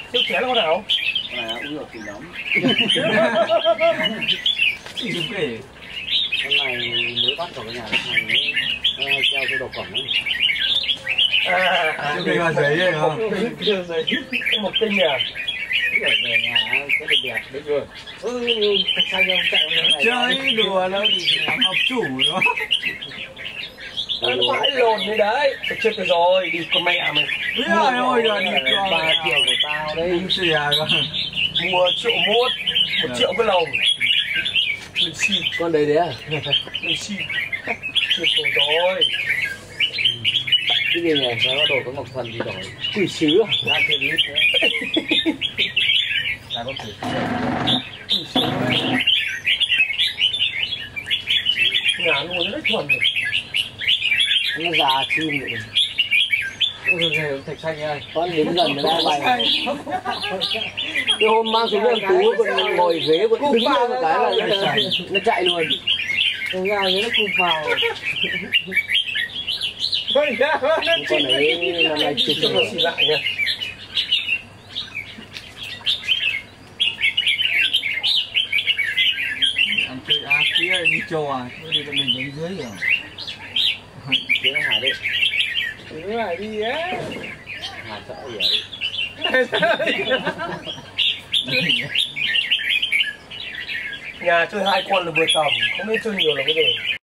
Siêu chén là con nào? Con này uống được thì lắm. Chỉ đúng kể. Con này mới bắt vào cái nhà khách hàng ấy, treo cái đầu cổng ấy. Siêu kể vào giấy đấy không? Một tinh à? Ở về nhà cái đẹp đẹp đấy rồi. Sao không chạy này? Chơi đùa đâu thì làm học chủ đó. Ăn phải lồn đấy đấy. Chết rồi, đi con mẹ mày. Biết rồi rồi đi cho 3 triệu của tao đấy. Không xìa con. Mua triệu mốt, 1 triệu cái lồng. Lên xin, Con đấy đấy à? lên xin. Chết rồi. Cái gì nhỉ? Nó đổ cái ngọc thần gì đổi? Quỷ sứ à? Ra cái lít nữa. Ra con quỷ sứ. Quỷ sứ đấy. Nhà nuôi rất thuần rồi. Nó già chim rồi. Thạch xanh ơi, con đến gần nó đang bay. Cái hôm mang xuống đường Tú còn ngồi ghế còn đứng lên một cái là nó chạy luôn. Con gà nó cùng vào. Con ấy năm nay chưa Cho nó xì lại nha. Ăn chơi á kia đi trò à, thôi thì mình đứng dưới rồi. Thế nó hả đấy. Đứng lại đi á. Hả sợ gì Nhà chơi 2 con là vừa tầm, không biết chơi nhiều là cái gì.